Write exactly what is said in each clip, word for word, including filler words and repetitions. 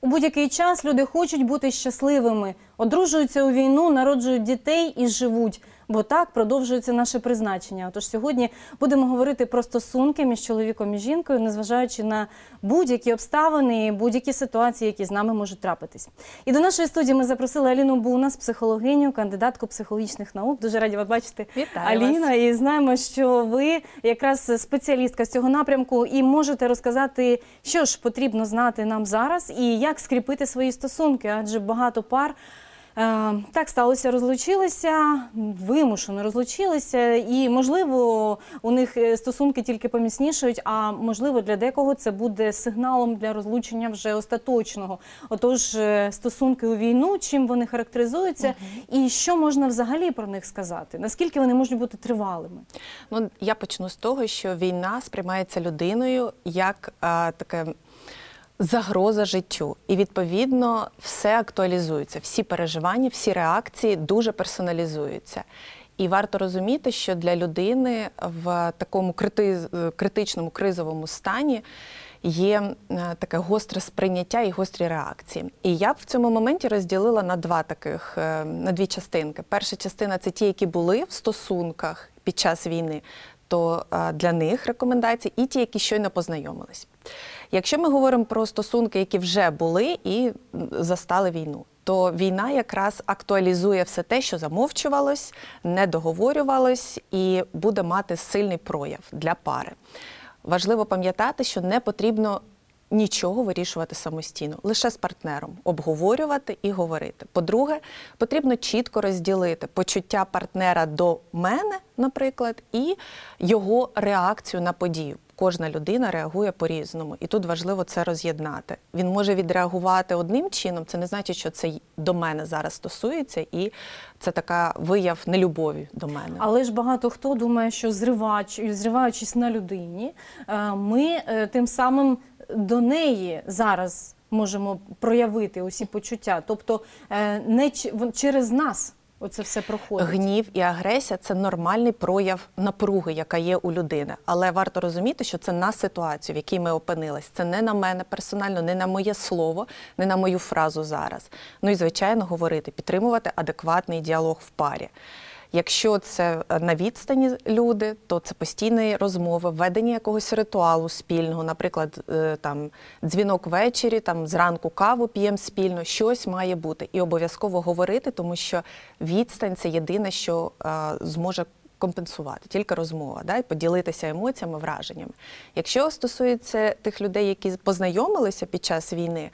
У будь-який час люди хочуть бути щасливими, одружуються у війну, народжують дітей і живуть. Бо так продовжується наше призначення. Отож сьогодні будемо говорити про стосунки між чоловіком і жінкою, незважаючи на будь-які обставини і будь-які ситуації, які з нами можуть трапитись. І до нашої студії ми запросили Аліну Бунас, психологиню, кандидатку психологічних наук. Дуже раді вас бачити, Вітаю Аліна. вас. І знаємо, що ви якраз спеціалістка з цього напрямку і можете розказати, що ж потрібно знати нам зараз і як скріпити свої стосунки, адже багато пар так сталося, розлучилися, вимушено розлучилися, і, можливо, у них стосунки тільки поміцнішують, а, можливо, для декого це буде сигналом для розлучення вже остаточного. Отож, стосунки у війну, чим вони характеризуються, угу. і що можна взагалі про них сказати? Наскільки вони можуть бути тривалими? Ну, я почну з того, що війна сприймається людиною як а, таке... загроза життю. І, відповідно, все актуалізується. Всі переживання, всі реакції дуже персоналізуються. І варто розуміти, що для людини в такому крити... критичному, кризовому стані є таке гостре сприйняття і гострі реакції. І я б в цьому моменті розділила на два таких, на дві частинки. Перша частина – це ті, які були в стосунках під час війни, то для них рекомендації, і ті, які щойно познайомились. Якщо ми говоримо про стосунки, які вже були і застали війну, то війна якраз актуалізує все те, що замовчувалось, не договорювалось і буде мати сильний прояв для пари. Важливо пам'ятати, що не потрібно нічого вирішувати самостійно, лише з партнером, обговорювати і говорити. По-друге, потрібно чітко розділити почуття партнера до мене, наприклад, і його реакцію на подію. Кожна людина реагує по-різному, і тут важливо це роз'єднати. Він може відреагувати одним чином, це не значить, що це до мене зараз стосується, і це така вияв нелюбові до мене. Але ж багато хто думає, що зривач, зриваючись на людині, ми тим самим до неї зараз можемо проявити усі почуття. Тобто не через нас оце все проходить. Гнів і агресія – це нормальний прояв напруги, яка є у людини. Але варто розуміти, що це на ситуацію, в якій ми опинились. Це не на мене персонально, не на моє слово, не на мою фразу зараз. Ну і, звичайно, говорити, підтримувати адекватний діалог в парі. Якщо це на відстані люди, то це постійні розмови, введення якогось ритуалу спільного, наприклад, там, дзвінок ввечері, там, зранку каву п'ємо спільно, щось має бути. І обов'язково говорити, тому що відстань – це єдине, що а, зможе компенсувати, тільки розмова, да, і поділитися емоціями, враженнями. Якщо стосується тих людей, які познайомилися під час війни,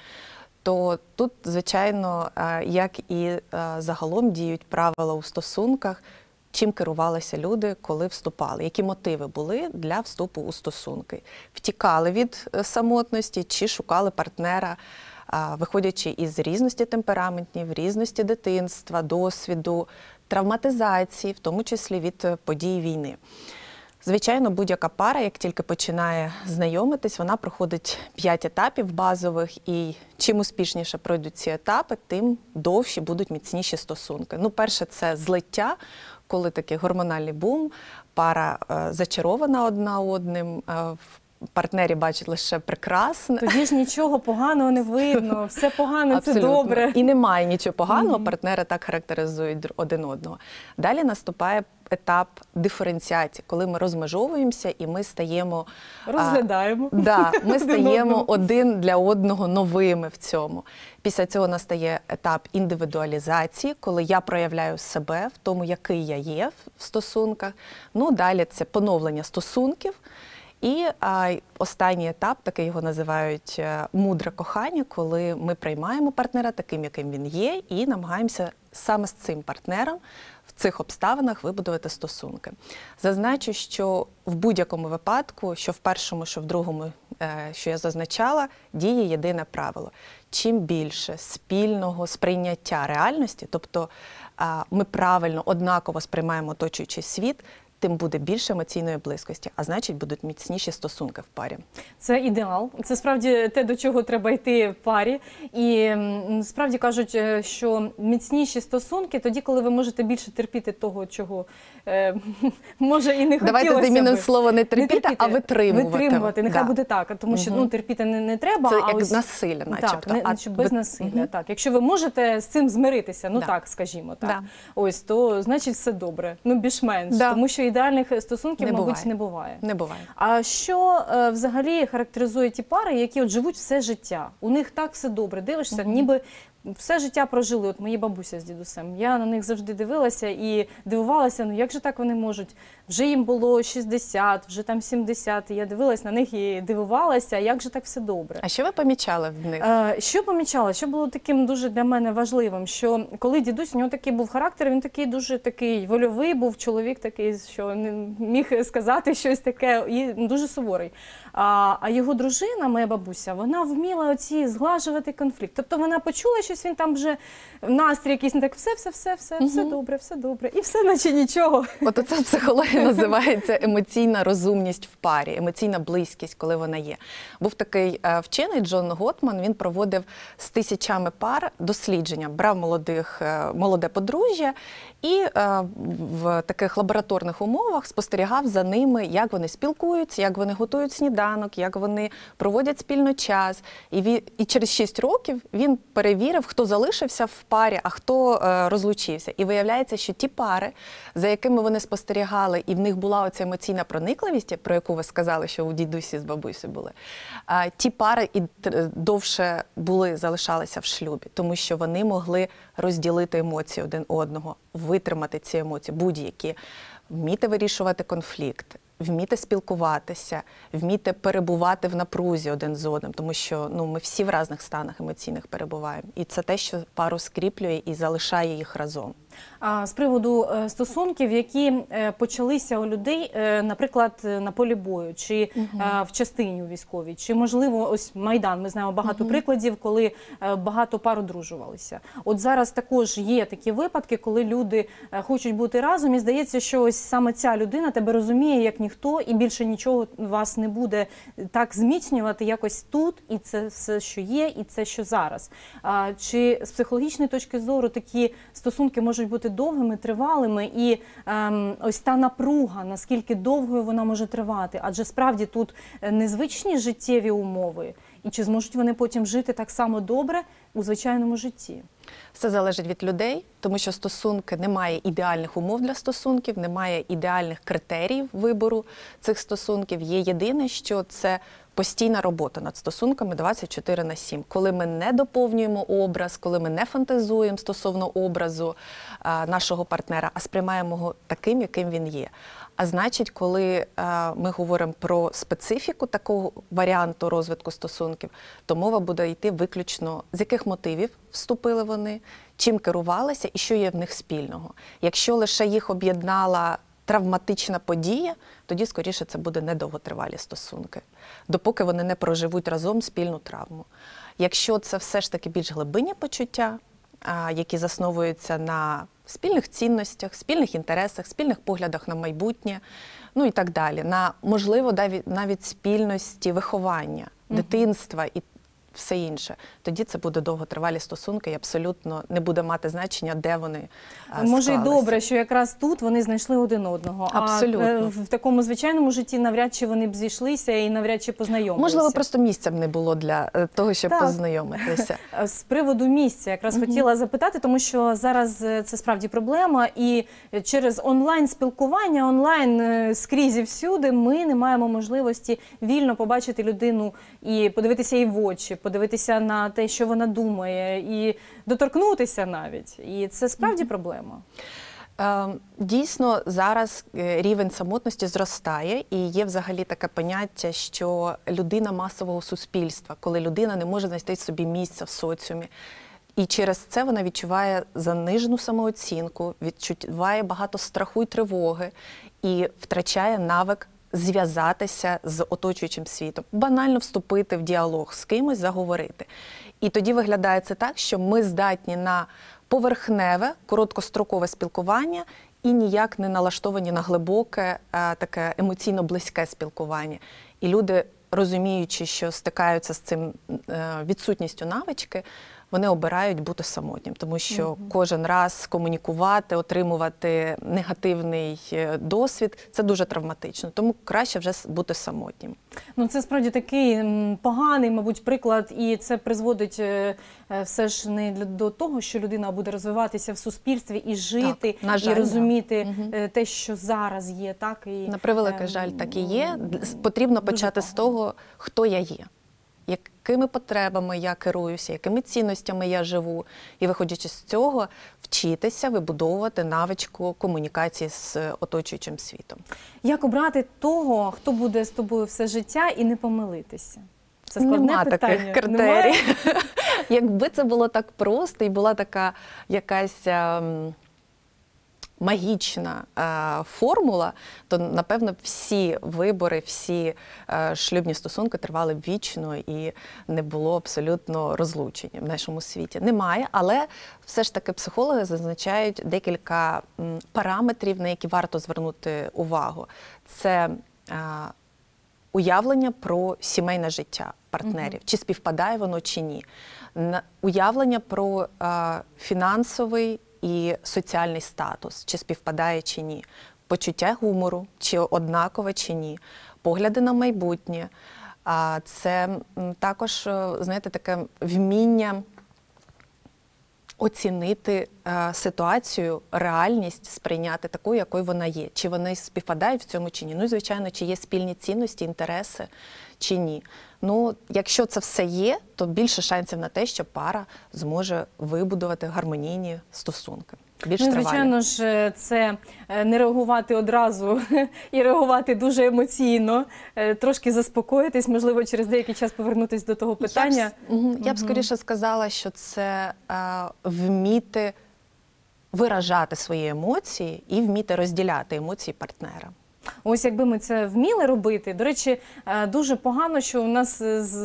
то тут, звичайно, як і загалом діють правила у стосунках, чим керувалися люди, коли вступали, які мотиви були для вступу у стосунки. Втікали від самотності чи шукали партнера, виходячи із різності темпераментів, різності дитинства, досвіду, травматизації, в тому числі від подій війни. Звичайно, будь-яка пара, як тільки починає знайомитись, вона проходить п'ять етапів базових, і чим успішніше пройдуть ці етапи, тим довші будуть міцніші стосунки. Ну, перше – це злиття, коли такий гормональний бум, пара е, зачарована одна одним, е, в партнері бачить лише прекрасне. Тоді ж нічого поганого не видно, все погано, Абсолютно. Це добре. І немає нічого поганого, Mm-hmm. партнери так характеризують один одного. Далі наступає етап диференціації, коли ми розмежовуємося і ми стаємо... Розглядаємо. А, да, ми стаємо один, один для одного новими в цьому. Після цього настає етап індивідуалізації, коли я проявляю себе в тому, який я є в стосунках. Ну, далі це поновлення стосунків. І а, останній етап, такий його називають мудре кохання, коли ми приймаємо партнера таким, яким він є, і намагаємося саме з цим партнером в цих обставинах вибудувати стосунки. Зазначу, що в будь-якому випадку, що в першому, що в другому, що я зазначала, діє єдине правило. Чим більше спільного сприйняття реальності, тобто ми правильно, однаково сприймаємо оточуючий світ, тим буде більше емоційної близькості, а значить будуть міцніші стосунки в парі. Це ідеал. Це справді те, до чого треба йти в парі. І м, справді кажуть, е, що міцніші стосунки тоді, коли ви можете більше терпіти того, чого е, може і не хотілося Давайте замінимо би. слово не терпіти, а витримувати. Витримувати, нехай Да. буде так, тому що ну, терпіти не, не треба. Це а як ось... насилля, начебто. Так, не, а щоб без ви- насилля. Мгм. Так. Якщо ви можете з цим змиритися, ну Да. так, скажімо, так. Да. Ось, то значить все добре. Ну, більш-менш. Да. Тому що ідеальних стосунків, Не мабуть, буває. не буває. Не буває. А що е, взагалі характеризує ті пари, які от живуть все життя? У них так все добре. Дивишся, ніби все життя прожили. От мої бабуся з дідусем. Я на них завжди дивилася і дивувалася, ну як же так вони можуть? Вже їм було шістдесят, вже там сімдесят. І я дивилась на них і дивувалася, як же так все добре. А що ви помічали в них? Е, Що помічала? Що було таким дуже для мене важливим? Що коли дідусь, у нього такий був характер, він такий дуже такий вольовий був, чоловік такий, що не міг сказати щось таке, і дуже суворий. А, а його дружина, моя бабуся, вона вміла оці зглажувати конфлікт. Тобто вона почула щось, він там вже настрій якийсь, не так, все, все, все, все, все добре, все добре. І все, наче нічого. От оце в психології називається емоційна розумність в парі, емоційна близькість, коли вона є. Був такий е, вчений Джон Готман, він проводив з тисячами пар дослідження, брав молодих, е, молоде подружжя і е, в таких лабораторних умовах спостерігав за ними, як вони спілкуються, як вони готують сніданок, як вони проводять спільно час. І, він, і через шість років він перевірив, хто залишився в парі, а хто е, розлучився. І виявляється, що ті пари, за якими вони спостерігали, і в них була оця емоційна проникливість, про яку ви сказали, що у дідусі з бабусею були, а, ті пари і т- довше були, залишалися в шлюбі, тому що вони могли розділити емоції один одного, витримати ці емоції, будь-які, вміти вирішувати конфлікт, вміти спілкуватися, вміти перебувати в напрузі один з одним, тому що ну, ми всі в різних станах емоційних перебуваємо. І це те, що пару скріплює і залишає їх разом. А з приводу е, стосунків, які е, почалися у людей, е, наприклад, е, на полі бою, чи е, в частині у військовій, чи, можливо, ось Майдан, ми знаємо багато прикладів, коли е, багато пар одружувалися. От зараз також є такі випадки, коли люди е, хочуть бути разом, і здається, що ось саме ця людина тебе розуміє, як ніхто, і більше нічого вас не буде так зміцнювати якось тут, і це все, що є, і це, що зараз. А, чи з психологічної точки зору такі стосунки можуть бути довгими, тривалими, і ем, ось та напруга, наскільки довгою вона може тривати, адже справді тут незвичні життєві умови, і чи зможуть вони потім жити так само добре у звичайному житті? Все залежить від людей, тому що стосунки, немає ідеальних умов для стосунків, немає ідеальних критеріїв вибору цих стосунків. Є єдине, що це постійна робота над стосунками двадцять чотири на сім. Коли ми не доповнюємо образ, коли ми не фантазуємо стосовно образу а, нашого партнера, а сприймаємо його таким, яким він є. А значить, коли а, ми говоримо про специфіку такого варіанту розвитку стосунків, то мова буде йти виключно, з яких мотивів вступили вони, чим керувалися і що є в них спільного. Якщо лише їх об'єднала травматична подія, тоді, скоріше, це буде недовготривалі стосунки, допоки вони не проживуть разом спільну травму. Якщо це все ж таки більш глибинні почуття, а, які засновуються на спільних цінностях, спільних інтересах, спільних поглядах на майбутнє, ну і так далі, на, можливо, навіть, навіть спільності виховання, угу. дитинства і все інше, тоді це буде довготривалі стосунки і абсолютно не буде мати значення, де вони а, Може, і склалися. добре, що якраз тут вони знайшли один одного. Абсолютно. А в такому звичайному житті навряд чи вони б зійшлися і навряд чи познайомилися. Можливо, просто місця б не було для е, того, щоб Так. познайомитися. З приводу місця якраз угу. хотіла запитати, тому що зараз це справді проблема, і через онлайн-спілкування, онлайн скрізь і всюди ми не маємо можливості вільно побачити людину і подивитися їй в очі, подивитися на те, що вона думає, і доторкнутися навіть. І це справді проблема. Дійсно, зараз рівень самотності зростає, і є взагалі таке поняття, що людина масового суспільства, коли людина не може знайти собі місця в соціумі. І через це вона відчуває занижену самооцінку, відчуває багато страху і тривоги, і втрачає навик зв'язатися з оточуючим світом, банально вступити в діалог з кимось, заговорити. І тоді виглядає це так, що ми здатні на поверхневе, короткострокове спілкування і ніяк не налаштовані на глибоке, е, таке емоційно близьке спілкування. І люди, розуміючи, що стикаються з цим е, відсутністю навички, вони обирають бути самотнім, тому що mm-hmm. кожен раз комунікувати, отримувати негативний досвід – це дуже травматично. Тому краще вже бути самотнім. Ну, це справді такий поганий, мабуть, приклад, і це призводить все ж не до того, що людина буде розвиватися в суспільстві і жити, так, на жаль, і розуміти да. те, що зараз є. Так? І, на превеликий жаль, так і є. Потрібно почати з того, хто я є. Якими потребами я керуюся, якими цінностями я живу. І, виходячи з цього, вчитися вибудовувати навичку комунікації з оточуючим світом. Як обрати того, хто буде з тобою все життя і не помилитися? Це складне Нема питання. таких критерій. Якби це було так просто і була така якась магічна е, формула, то, напевно, всі вибори, всі е, шлюбні стосунки тривали б вічно і не було абсолютно розлучення в нашому світі. Немає, але все ж таки психологи зазначають декілька м, параметрів, на які варто звернути увагу. Це е, уявлення про сімейне життя партнерів, mm-hmm. чи співпадає воно, чи ні. На, уявлення про е, фінансовий і соціальний статус, чи співпадає, чи ні. Почуття гумору, чи однакове, чи ні. Погляди на майбутнє. А це також, знаєте, таке вміння оцінити е, ситуацію, реальність сприйняти такою, якою вона є. Чи вони співпадають в цьому, чи ні. Ну і, звичайно, чи є спільні цінності, інтереси, чи ні. Ну, якщо це все є, то більше шансів на те, що пара зможе вибудувати гармонійні стосунки. Більш ну, тривалі. Звичайно ж, це не реагувати одразу і реагувати дуже емоційно, трошки заспокоїтись, можливо, через деякий час повернутися до того питання. Я б, угу. Я б скоріше сказала, що це е, вміти виражати свої емоції і вміти розділяти емоції партнера. Ось якби ми це вміли робити. До речі, дуже погано, що у нас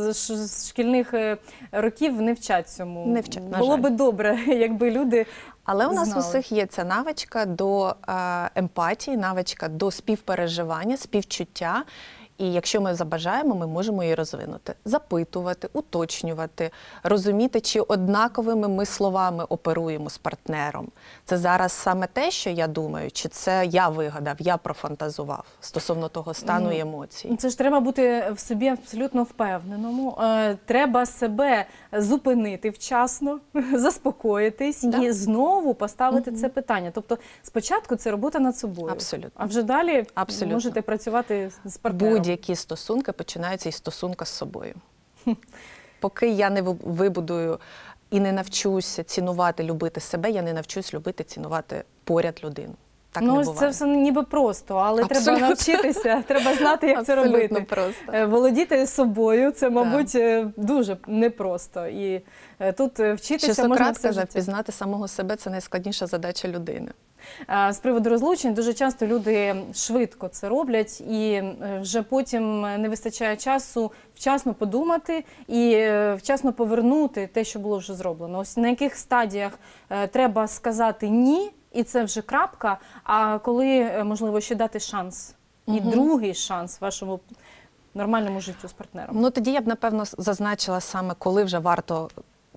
з шкільних років не вчать цьому. Не вчать, на Було жаль. би добре, якби люди Але у нас знали. у всіх є ця навичка до е, емпатії, навичка до співпереживання, співчуття. І якщо ми забажаємо, ми можемо її розвинути. Запитувати, уточнювати, розуміти, чи однаковими ми словами оперуємо з партнером. Це зараз саме те, що я думаю, чи це я вигадав, я профантазував стосовно того стану і емоцій. Це ж треба бути в собі абсолютно впевненому. Треба себе зупинити вчасно, заспокоїтись да. і знову поставити угу. це питання. Тобто спочатку це робота над собою, абсолютно. А вже далі абсолютно. можете працювати з партнером. Будь-які стосунки починаються із стосунка з собою. Поки я не вибудую і не навчуся цінувати, любити себе, я не навчусь любити, цінувати поряд людину. Так ну, не ось буває. це все ніби просто, але Абсолютно. треба навчитися, треба знати, як це Абсолютно робити. просто. Володіти собою – це, мабуть, так. дуже непросто. І тут вчитися Що можна Сократ все сказав, життя. пізнати самого себе – це найскладніша задача людини. З приводу розлучень, дуже часто люди швидко це роблять, і вже потім не вистачає часу вчасно подумати і вчасно повернути те, що було вже зроблено. Ось на яких стадіях треба сказати «ні», і це вже крапка, а коли, можливо, ще дати шанс, і угу. другий шанс вашому нормальному життю з партнером? Ну, тоді я б, напевно, зазначила саме, коли вже варто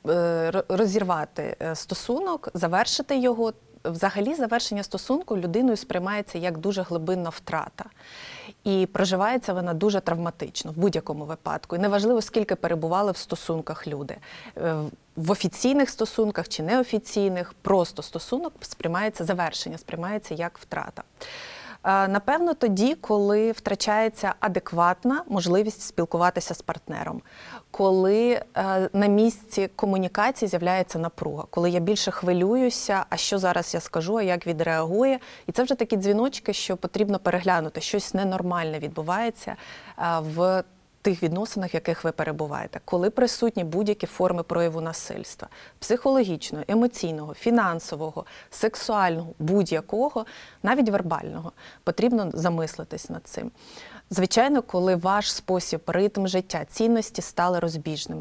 розірвати стосунок, завершити його. Взагалі завершення стосунку людиною сприймається як дуже глибинна втрата. І проживається вона дуже травматично в будь-якому випадку. І неважливо, скільки перебували в стосунках люди. В офіційних стосунках чи неофіційних, просто стосунок сприймається, завершення сприймається як втрата. Напевно, тоді, коли втрачається адекватна можливість спілкуватися з партнером, коли на місці комунікації з'являється напруга, коли я більше хвилююся, а що зараз я скажу, а як відреагує. І це вже такі дзвіночки, що потрібно переглянути, щось ненормальне відбувається в тих відносинах, в яких ви перебуваєте, коли присутні будь-які форми прояву насильства, психологічного, емоційного, фінансового, сексуального, будь-якого, навіть вербального, потрібно замислитись над цим. Звичайно, коли ваш спосіб, ритм життя, цінності стали розбіжними. От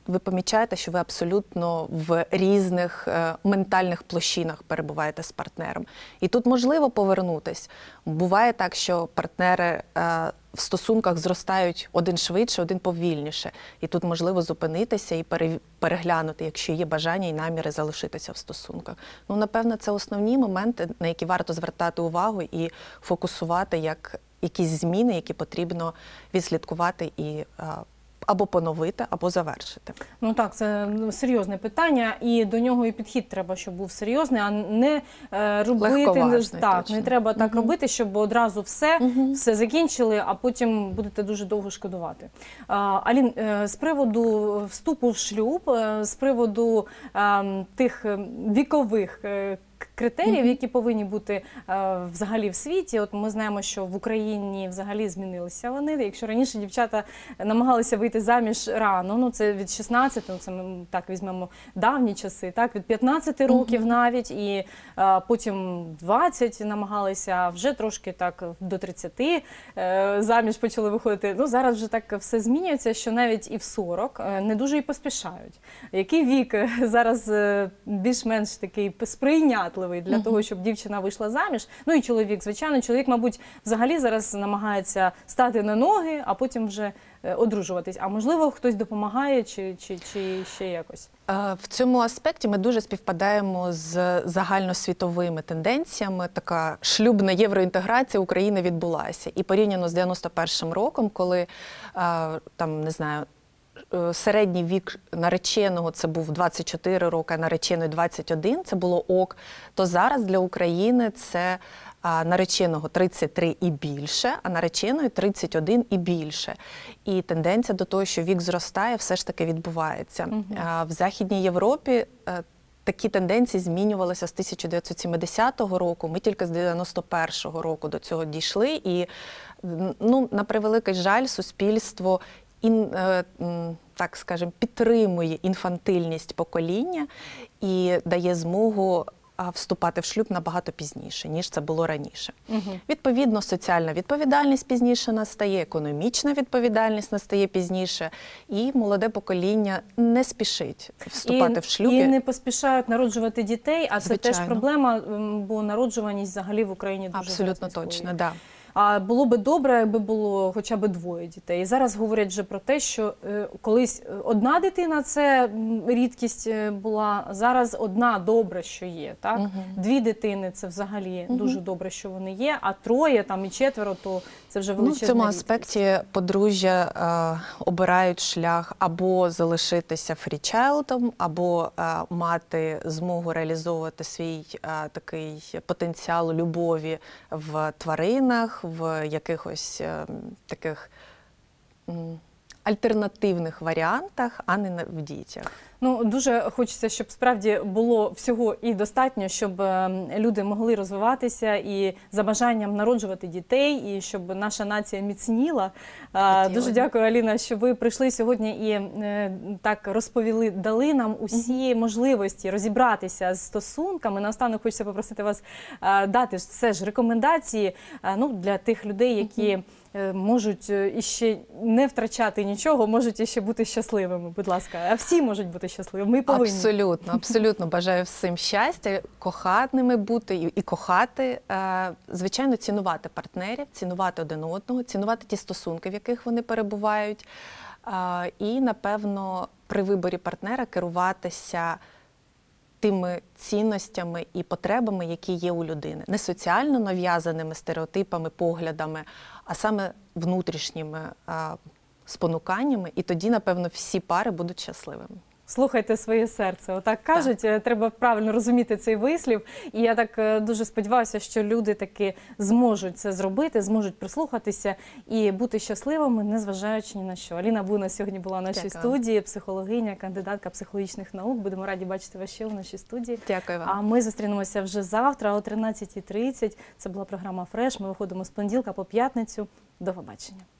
ви помічаєте, що ви абсолютно в різних е, ментальних площинах перебуваєте з партнером. І тут можливо повернутись. Буває так, що партнери е, в стосунках зростають один швидше, один повільніше. І тут можливо зупинитися і пере, переглянути, якщо є бажання і наміри залишитися в стосунках. Ну, напевно, це основні моменти, на які варто звертати увагу і фокусувати як якісь зміни, які потрібно відслідкувати і е, або поновити, або завершити. Ну так, це серйозне питання, і до нього і підхід треба, щоб був серйозний, а не е, робити Легковажний, так. точно. Не треба так Угу. робити, щоб одразу все, Угу. все закінчили, а потім будете дуже довго шкодувати. А, Алін, е, з приводу вступу в шлюб, е, з приводу е, тих вікових е, критеріїв, які повинні бути е, взагалі в світі. От ми знаємо, що в Україні взагалі змінилися вони. Якщо раніше дівчата намагалися вийти заміж рано, ну це від шістнадцяти, ну, це ми так візьмемо давні часи, так, від п'ятнадцяти років mm-hmm. навіть, і е, потім двадцять намагалися, а вже трошки так до тридцяти е, заміж почали виходити. Ну, зараз вже так все змінюється, що навіть і в сорок е, не дуже і поспішають. Який вік зараз е, більш-менш такий сприйнятливий для uh-huh. того, щоб дівчина вийшла заміж. Ну і чоловік, звичайно. Чоловік, мабуть, взагалі зараз намагається стати на ноги, а потім вже е, одружуватись. А можливо, хтось допомагає чи, чи, чи ще якось? В цьому аспекті ми дуже співпадаємо з загальносвітовими тенденціями. Така шлюбна євроінтеграція України відбулася. І порівняно з дев'яносто першим роком, коли, там, не знаю, середній вік нареченого це був двадцять чотири роки, а нареченої двадцять один, це було ок, то зараз для України це а, нареченого тридцять три і більше, а нареченої тридцять один і більше. І тенденція до того, що вік зростає, все ж таки відбувається. Угу. А, в Західній Європі а, такі тенденції змінювалися з тисяча дев'ятсот сімдесятого року, ми тільки з дев'яносто першого року до цього дійшли. І, ну, на превеликий жаль, суспільство І, так скажемо, підтримує інфантильність покоління і дає змогу вступати в шлюб набагато пізніше, ніж це було раніше. Угу. Відповідно, соціальна відповідальність пізніше настає, економічна відповідальність настає пізніше, і молоде покоління не спішить вступати і, в шлюб. І не поспішають народжувати дітей, а Звичайно. Це теж проблема, бо народжуваність взагалі в Україні дуже абсолютно точно, так. Да. А було би добре, якби було хоча б двоє дітей. І зараз говорять вже про те, що е, колись одна дитина – це рідкість була, зараз одна добре, що є. Так? Угу. Дві дитини – це взагалі угу. дуже добре, що вони є, а троє там, і четверо – то це вже величезна ну, в цьому рідкість. аспекті подружжя е, обирають шлях або залишитися фрічайлдом, або е, мати змогу реалізовувати свій е, такий потенціал любові в тваринах, в якихось е, таких м, альтернативних варіантах, а не в дітях. Ну, дуже хочеться, щоб справді було всього і достатньо, щоб люди могли розвиватися і за бажанням народжувати дітей, і щоб наша нація міцніла. Хотіла. Дуже дякую, Аліна, що ви прийшли сьогодні і так розповіли, дали нам усі можливості розібратися з стосунками. Наостанок хочеться попросити вас дати все ж рекомендації, ну, для тих людей, які можуть іще не втрачати нічого, можуть іще бути щасливими, будь ласка. А всі можуть бути щасливими, ми повинні. Абсолютно, абсолютно. Бажаю всім щастя, коханими бути і, і кохати. Звичайно, цінувати партнерів, цінувати один одного, цінувати ті стосунки, в яких вони перебувають. І, напевно, при виборі партнера керуватися тими цінностями і потребами, які є у людини. Не соціально нав'язаними стереотипами, поглядами, а саме внутрішніми а, спонуканнями. І тоді, напевно, всі пари будуть щасливими. Слухайте своє серце. Отак кажуть, так. Треба правильно розуміти цей вислів. І я так дуже сподіваюся, що люди таки зможуть це зробити, зможуть прислухатися і бути щасливими, незважаючи ні на що. Аліна Буна сьогодні була в нашій Дякую. студії, психологиня, кандидатка психологічних наук. Будемо раді бачити вас ще в нашій студії. Дякую вам. А ми зустрінемося вже завтра о тринадцятій тридцять. Це була програма «Фреш». Ми виходимо з понеділка по п'ятницю. До побачення.